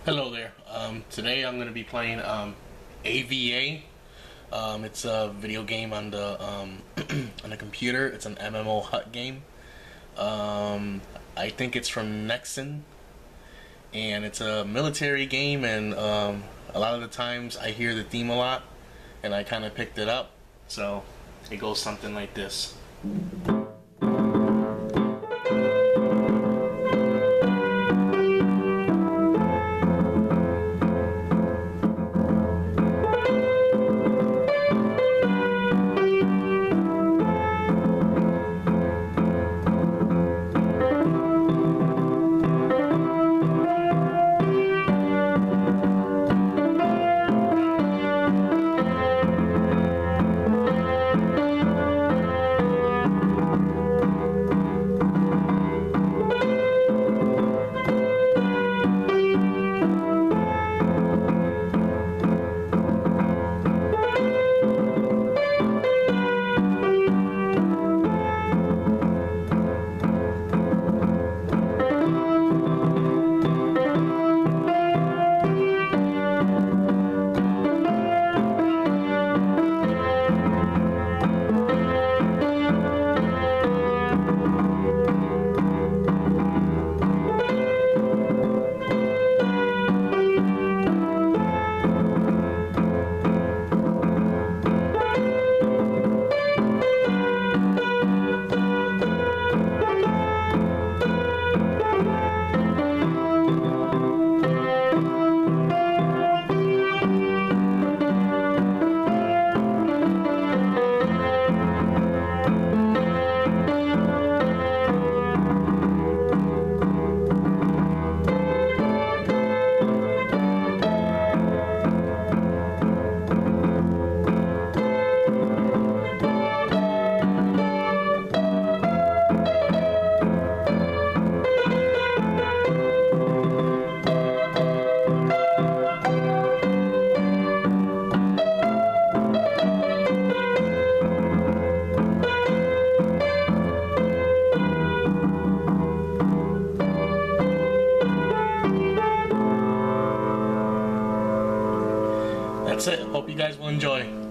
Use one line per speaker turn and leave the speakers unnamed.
Hello there. Today I'm going to be playing AVA. It's a video game on the on the computer. It's an MMO hut game. I think it's from Nexon, and it's a military game. And a lot of the times I hear the theme a lot, and I kind of picked it up. So it goes something like this. That's it. Hope you guys will enjoy.